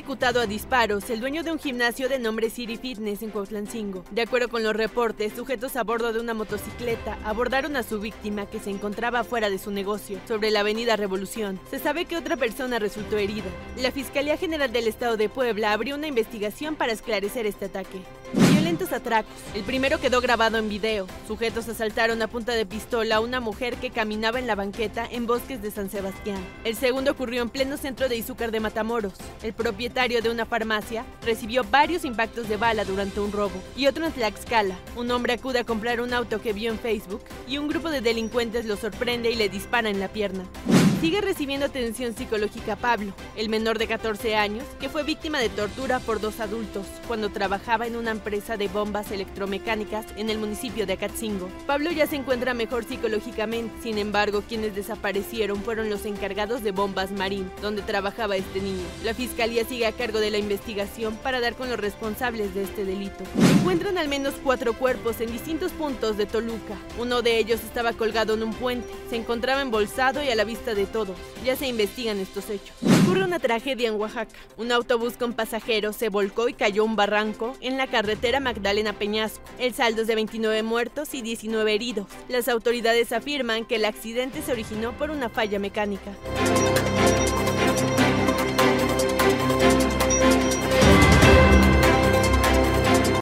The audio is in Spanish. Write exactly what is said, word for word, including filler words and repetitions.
ejecutado a disparos el dueño de un gimnasio de nombre City Fitness en Cuautlancingo. De acuerdo con los reportes, sujetos a bordo de una motocicleta abordaron a su víctima, que se encontraba fuera de su negocio, sobre la avenida Revolución. Se sabe que otra persona resultó herida. La Fiscalía General del Estado de Puebla abrió una investigación para esclarecer este ataque. Violentos atracos. El primero quedó grabado en video. Sujetos asaltaron a punta de pistola a una mujer que caminaba en la banqueta en Bosques de San Sebastián. El segundo ocurrió en pleno centro de Izúcar de Matamoros. El propietario de una farmacia recibió varios impactos de bala durante un robo. Y otro en Tlaxcala. Un hombre acude a comprar un auto que vio en Facebook y un grupo de delincuentes lo sorprende y le dispara en la pierna. Sigue recibiendo atención psicológica Pablo, el menor de catorce años, que fue víctima de tortura por dos adultos cuando trabajaba en una empresa de bombas electromecánicas en el municipio de Acatzingo. Pablo ya se encuentra mejor psicológicamente, sin embargo, quienes desaparecieron fueron los encargados de Bombas Marín, donde trabajaba este niño. La fiscalía sigue a cargo de la investigación para dar con los responsables de este delito. Se encuentran al menos cuatro cuerpos en distintos puntos de Toluca. Uno de ellos estaba colgado en un puente, se encontraba embolsado y a la vista de todos. Ya se investigan estos hechos. Ocurre una tragedia en Oaxaca. Un autobús con pasajeros se volcó y cayó a un barranco en la carretera Magdalena-Peñasco. El saldo es de veintinueve muertos y diecinueve heridos. Las autoridades afirman que el accidente se originó por una falla mecánica.